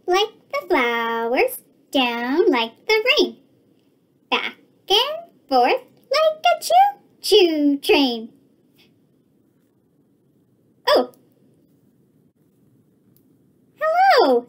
like the flowers, down like the rain, back and forth like a choo-choo train. Oh! Hello!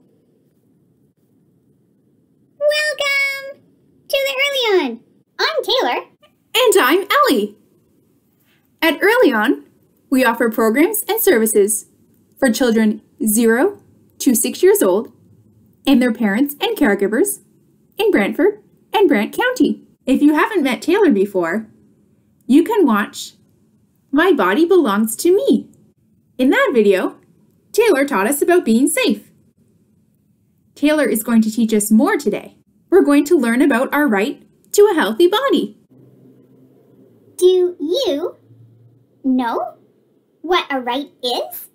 Welcome to the EarlyON. I'm Taylor. And I'm Ellie. At EarlyON, we offer programs and services for children 0 to 6 years old and their parents and caregivers in Brantford and Brant County. If you haven't met Taylor before, you can watch My Body Belongs to Me. In that video, Taylor taught us about being safe. Taylor is going to teach us more today. We're going to learn about our right to a healthy body. Do you know what a right is?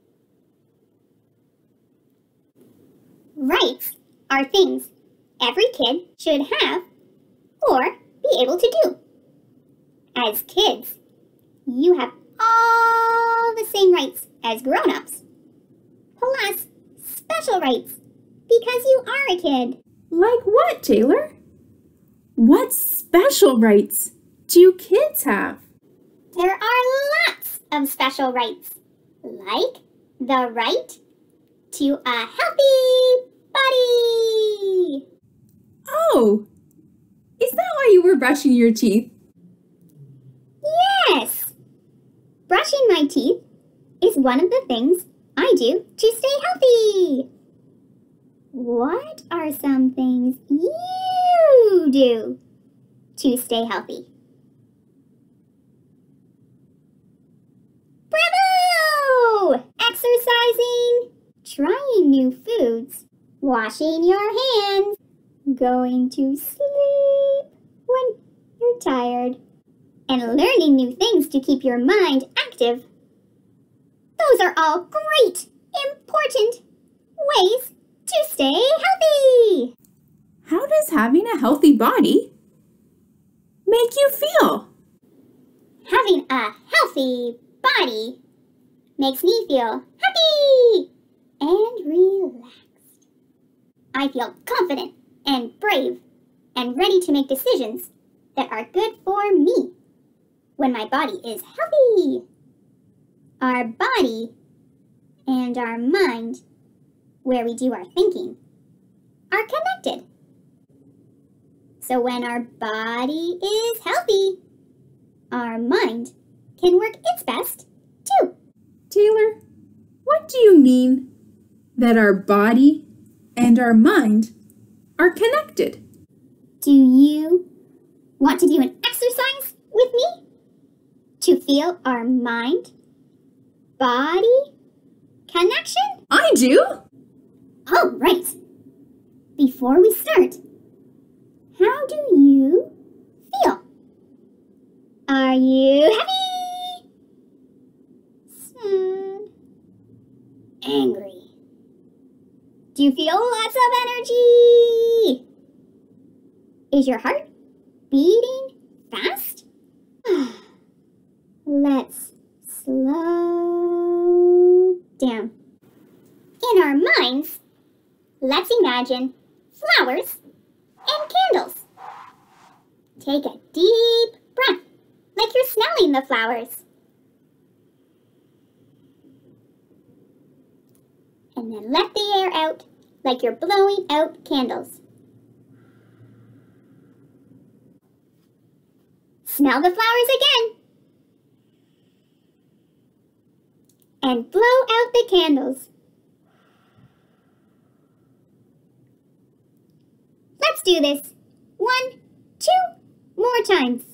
Rights are things every kid should have or be able to do. As kids, you have all the same rights as grown-ups, plus special rights because you are a kid. Like what, Taylor? What special rights do kids have? There are lots of special rights, like the right to a healthy body. Oh, is that why you were brushing your teeth? Yes! Brushing my teeth is one of the things I do to stay healthy. What are some things you do to stay healthy? Bravo! Exercising, trying new foods, washing your hands, going to sleep when you're tired, and learning new things to keep your mind active. Those are all great, important ways to stay healthy. How does having a healthy body make you feel? Having a healthy body makes me feel happy and relaxed. I feel confident and brave and ready to make decisions that are good for me when my body is healthy. Our body and our mind, where we do our thinking, are connected. So when our body is healthy, our mind can work its best too. Taylor, what do you mean that our body and our mind are connected? Do you want to do an exercise with me to feel our mind, body connection? I do. All right. Before we start, how do you feel? Are you happy? Sad? Angry? Do you feel lots of energy? Is your heart beating fast? Let's slow down. In our minds, let's imagine flowers and candles. Take a deep breath, like you're smelling the flowers. And then let the air out, like you're blowing out candles. Smell the flowers again. And blow out the candles. Let's do this 1, 2 more times.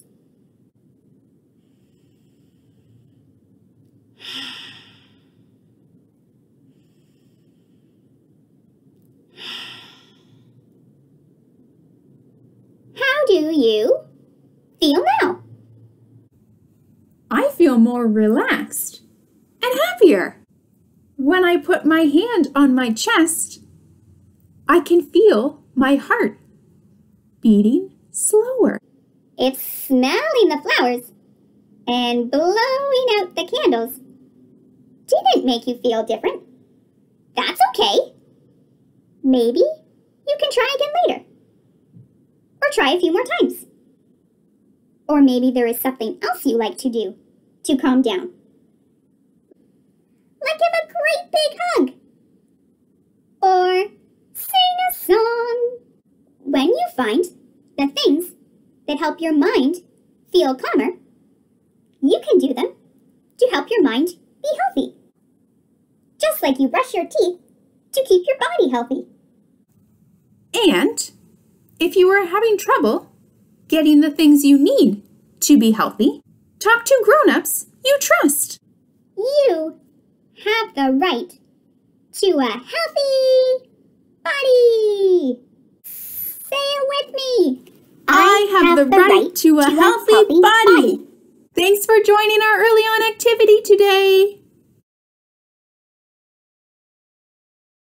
How do you feel now? I feel more relaxed and happier. When I put my hand on my chest, I can feel my heart beating slower. If smelling the flowers and blowing out the candles didn't make you feel different, that's okay. Maybe you can try again later. Or try a few more times. Or maybe there is something else you like to do to calm down. Like give a great big hug. Or sing a song. When you find the things that help your mind feel calmer, you can do them to help your mind be healthy. Just like you brush your teeth to keep your body healthy. And if you are having trouble getting the things you need to be healthy, talk to grown-ups you trust. You have the right to a healthy body. Say it with me. I have the right to a healthy body. Thanks for joining our EarlyON activity today.